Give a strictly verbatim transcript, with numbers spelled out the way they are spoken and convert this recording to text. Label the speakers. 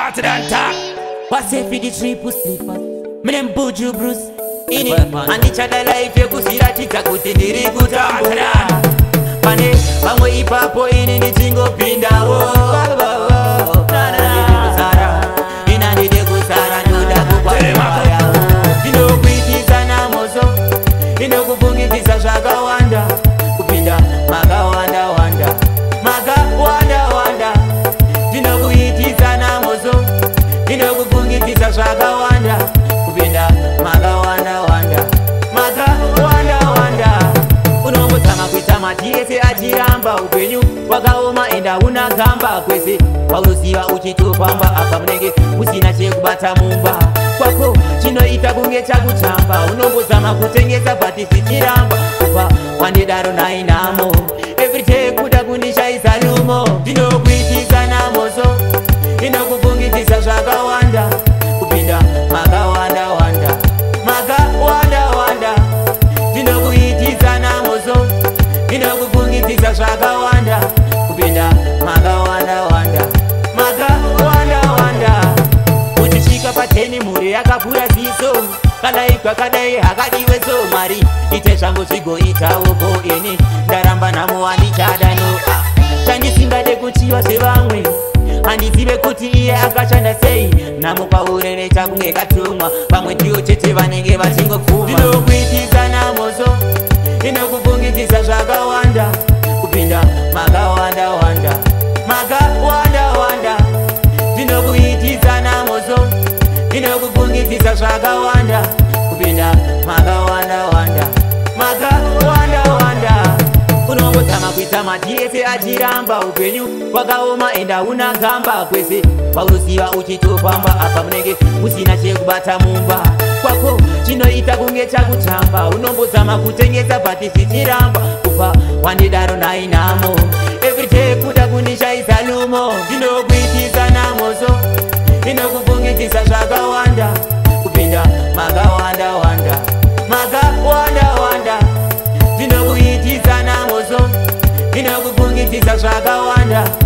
Speaker 1: Shorter than talk.
Speaker 2: What's if the triple slippers? Me name Buju Bruce. Ini
Speaker 1: and each other life you kusira tika kuti ndiri kutambura. Pane pamwe ipapo ini ndichingo pinda wo. Ina ndide kusara ndoda kukwaya. Ndinokuitisa namoso. Ndinokuvungitisa zvakawanda. Kupinda makawanda wanda. Makawanda wanda. Ndinokuitisa namoso. Ndinokuvungitisa zvakawanda. Kupinda makawanda wanda. Makawanda wanda. Unombozama kuita matiyese achiramba. Upenyu wakaoma enda unagamba kwese. Paunoziva uchitofamba apa munenge usina chekubata mumba. Kwako chinoita kunge chakutamba. Unombozama kutengesa bati sichiramba. Kupa wandidaro nainamo. Everyday kuda kundishaisa lumo. Ndinokuitisa namoso. Ndinokuvungitisa zvakawanda. Kupinda makawanda wanda. Makawanda wanda. Ndinokuitisa namoso. Ndinokuvungitisa zvakawanda. Kupinda makawanda wanda. Makawanda wanda. Uchisvika pateni mhuri yakapura ziso. Kana ikakadai hakadiwe so mari. Ite zvangu zvigoitawo ko ini. Ndaramba namo handichadano. Chandisingade kuchiva sevamwe. Handizive kuti iye akashanda sei. Namupaurere chakunge katumwa. Pamwe ndiyo chete vanenge vachingopfuma. Ndinokuitisa namoso. Ndinokuvungitisa zvakawanda. Kupinda makawanda wanda. Makawanda wanda. Ndinokuitisa namoso. Ndinokuvungitisa zvakawanda. Kupinda makawanda wanda. Makawanda wanda. Unombozama kuita matiyese achiramba. Upenyu wakaoma enda unagamba kwese. Paunoziva uchitofamba apa munenge usina chekubata mumba. Kwako chinoita kunge chakutamba. Unombozama kutengesa bati sichiramba. Kupa wandidaro nainamo. Everyday kuda kundishaisa lumo. Ndinokuitisa namoso. Ndinokuvungitisa zvakawanda. Kupinda makawanda wanda. Makawanda wanda. Ndinokuitisa namoso. Ndinokuvungitisa zvakawanda.